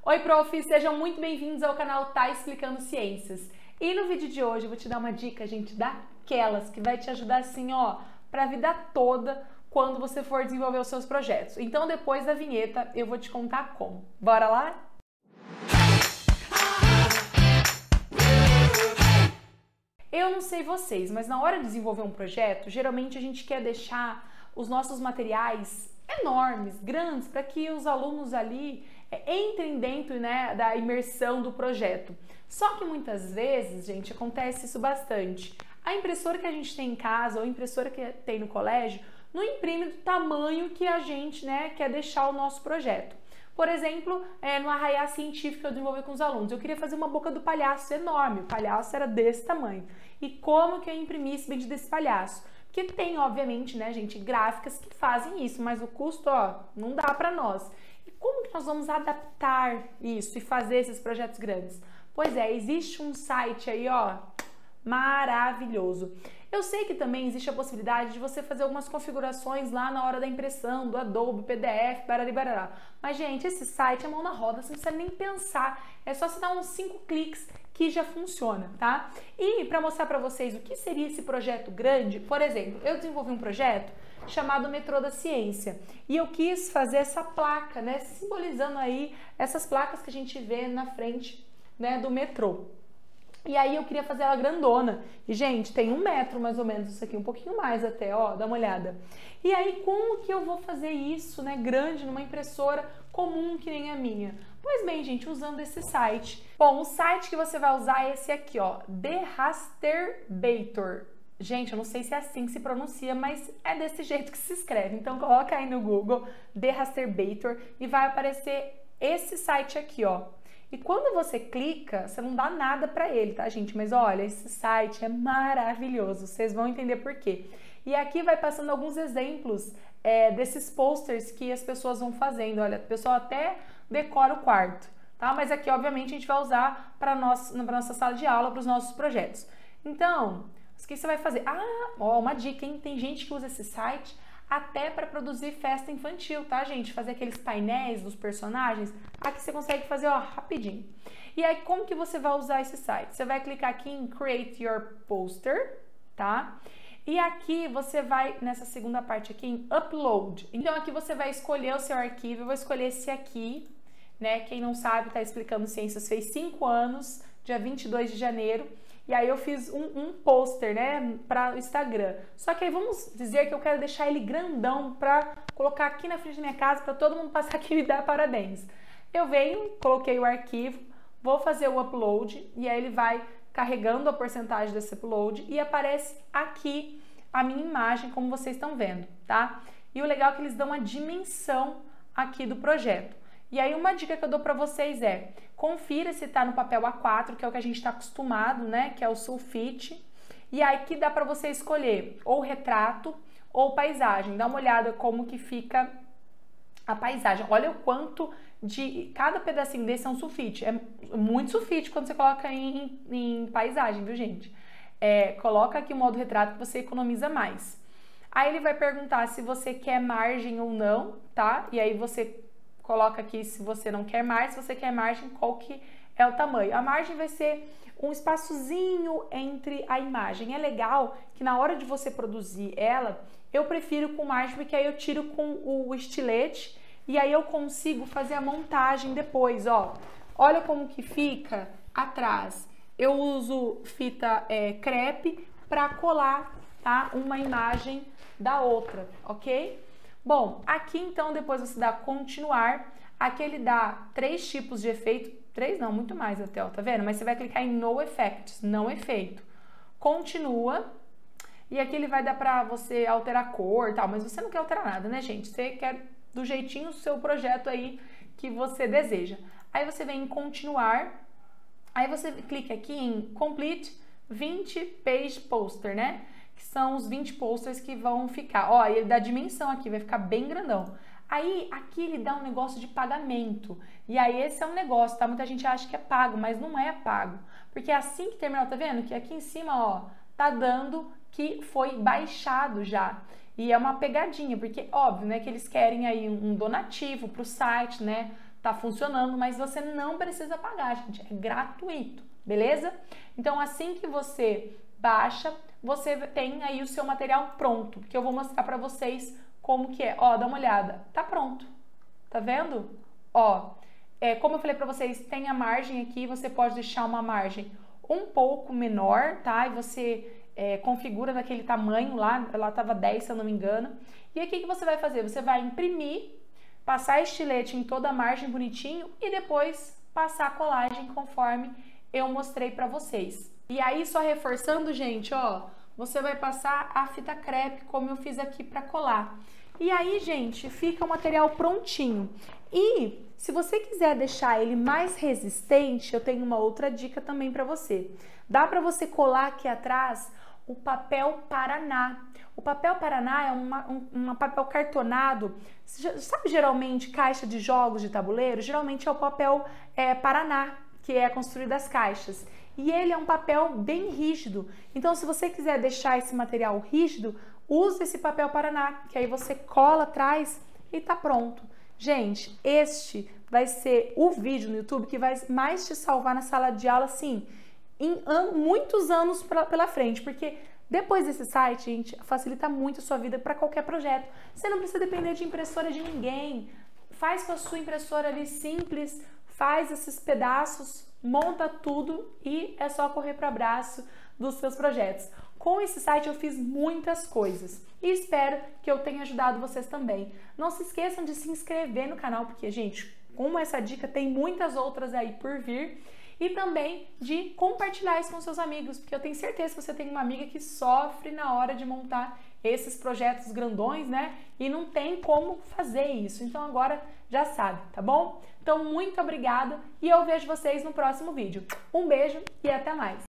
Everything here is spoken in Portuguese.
Oi, prof! Sejam muito bem-vindos ao canal Tá Explicando Ciências. E no vídeo de hoje eu vou te dar uma dica, gente, daquelas que vai te ajudar assim, ó, pra vida toda quando você for desenvolver os seus projetos. Então, depois da vinheta, eu vou te contar como. Bora lá? Eu não sei vocês, mas na hora de desenvolver um projeto, geralmente a gente quer deixar os nossos materiais enormes, grandes, para que os alunos ali entrem dentro, né, da imersão do projeto. Só que muitas vezes, gente, acontece isso bastante. A impressora que a gente tem em casa ou a impressora que tem no colégio não imprime do tamanho que a gente, né, quer deixar o nosso projeto. Por exemplo, no arraiá científico que eu desenvolvi com os alunos, eu queria fazer uma boca do palhaço enorme, o palhaço era desse tamanho. E como que eu imprimisse bem desse palhaço? Porque tem, obviamente, né, gente, gráficas que fazem isso, mas o custo, ó, não dá para nós. E como que nós vamos adaptar isso e fazer esses projetos grandes? Pois é, existe um site aí, ó, maravilhoso. Eu sei que também existe a possibilidade de você fazer algumas configurações lá na hora da impressão, do Adobe, PDF, barari barará. Mas, gente, esse site é mão na roda, você não precisa nem pensar. É só você dar uns 5 cliques que já funciona, tá? E para mostrar para vocês o que seria esse projeto grande, por exemplo, eu desenvolvi um projeto chamado Metrô da Ciência e eu quis fazer essa placa, né, simbolizando aí essas placas que a gente vê na frente, né, do metrô. E aí eu queria fazer ela grandona. E, gente, tem 1 metro mais ou menos isso aqui, um pouquinho mais até, ó, dá uma olhada. E aí, como que eu vou fazer isso, né, grande, numa impressora comum que nem a minha? Pois bem, gente, usando esse site. Bom, o site que você vai usar é esse aqui, ó, The Rasterbator. Gente, eu não sei se é assim que se pronuncia, mas é desse jeito que se escreve. Então, coloca aí no Google, The Rasterbator, e vai aparecer esse site aqui, ó. E quando você clica, você não dá nada para ele, tá, gente? Mas olha, esse site é maravilhoso, vocês vão entender por quê. E aqui vai passando alguns exemplos desses posters que as pessoas vão fazendo. Olha, o pessoal até decora o quarto, tá? Mas aqui, obviamente, a gente vai usar para nossa sala de aula, para os nossos projetos. Então, o que você vai fazer? Ah, ó, uma dica, hein? Tem gente que usa esse site até para produzir festa infantil, tá, gente? Fazer aqueles painéis dos personagens. Aqui você consegue fazer, ó, rapidinho. E aí, como que você vai usar esse site? Você vai clicar aqui em Create Your Poster, tá? E aqui você vai, nessa segunda parte aqui, em Upload. Então, aqui você vai escolher o seu arquivo. Eu vou escolher esse aqui, né? Quem não sabe, tá explicando ciências, fez 5 anos, dia 22 de janeiro. E aí eu fiz um pôster, né, para o Instagram. Só que aí vamos dizer que eu quero deixar ele grandão para colocar aqui na frente da minha casa para todo mundo passar aqui e me dar parabéns. Eu venho, coloquei o arquivo, vou fazer o upload e aí ele vai carregando a porcentagem desse upload e aparece aqui a minha imagem, como vocês estão vendo, tá? E o legal é que eles dão a dimensão aqui do projeto. E aí uma dica que eu dou para vocês é, confira se tá no papel A4, que é o que a gente está acostumado, né, que é o sulfite, e aí que dá para você escolher ou retrato ou paisagem. Dá uma olhada como que fica a paisagem. Olha o quanto de cada pedacinho desse é um sulfite. É muito sulfite quando você coloca em paisagem, viu, gente? Coloca aqui o modo retrato que você economiza mais. Aí ele vai perguntar se você quer margem ou não, tá? E aí você coloca aqui se você não quer margem, se você quer margem, qual que é o tamanho. A margem vai ser um espaçozinho entre a imagem. É legal que na hora de você produzir ela, eu prefiro com margem, porque aí eu tiro com o estilete e aí eu consigo fazer a montagem depois, ó. Olha como que fica atrás. Eu uso fita crepe para colar, tá? Uma imagem da outra, ok? Bom, aqui então depois você dá continuar, aqui ele dá 3 tipos de efeito, 3 não, muito mais até, ó, tá vendo? Mas você vai clicar em No Effects, não efeito. Continua, e aqui ele vai dar pra você alterar a cor e tal, mas você não quer alterar nada, né, gente? Você quer do jeitinho o seu projeto aí que você deseja. Aí você vem em continuar, aí você clica aqui em Complete 20 Page Poster, né? Que são os 20 posters que vão ficar. Ó, ele dá dimensão aqui, vai ficar bem grandão. Aí, aqui ele dá um negócio de pagamento. E aí, esse é um negócio, tá? Muita gente acha que é pago, mas não é pago. Porque assim que terminar, tá vendo? Que aqui em cima, ó, tá dando que foi baixado já. E é uma pegadinha, porque óbvio, né, que eles querem aí um donativo pro site, né? tá funcionando, mas você não precisa pagar, gente, é gratuito, beleza? Então, assim que você baixa, você tem aí o seu material pronto, que eu vou mostrar para vocês como que é. Ó, dá uma olhada, tá pronto, tá vendo? Ó, como eu falei para vocês, tem a margem aqui, você pode deixar uma margem um pouco menor, tá? E você configura daquele tamanho lá, ela tava 10, se eu não me engano. E aqui que você vai fazer? Você vai imprimir, passar estilete em toda a margem bonitinho e depois passar a colagem conforme eu mostrei para vocês. E aí, só reforçando, gente, ó, você vai passar a fita crepe, como eu fiz aqui para colar. E aí, gente, fica o material prontinho. E se você quiser deixar ele mais resistente, eu tenho uma outra dica também para você. Dá para você colar aqui atrás o papel Paraná. O papel Paraná é um papel cartonado. Sabe, geralmente, caixa de jogos de tabuleiro? Geralmente é o papel Paraná, que é construído das caixas. E ele é um papel bem rígido. Então, se você quiser deixar esse material rígido, use esse papel Paraná, que aí você cola atrás e tá pronto. Gente, este vai ser o vídeo no YouTube que vai mais te salvar na sala de aula, assim, em muitos anos pela frente, porque depois desse site, gente, facilita muito a sua vida para qualquer projeto. Você não precisa depender de impressora de ninguém. Faz com a sua impressora ali simples, faz esses pedaços, monta tudo e é só correr para o abraço dos seus projetos. Com esse site eu fiz muitas coisas e espero que eu tenha ajudado vocês também. Não se esqueçam de se inscrever no canal, porque, gente, como essa dica, tem muitas outras aí por vir. E também de compartilhar isso com seus amigos, porque eu tenho certeza que você tem uma amiga que sofre na hora de montar esses projetos grandões, né? E não tem como fazer isso. Então agora já sabe, tá bom? Então muito obrigada e eu vejo vocês no próximo vídeo. Um beijo e até mais!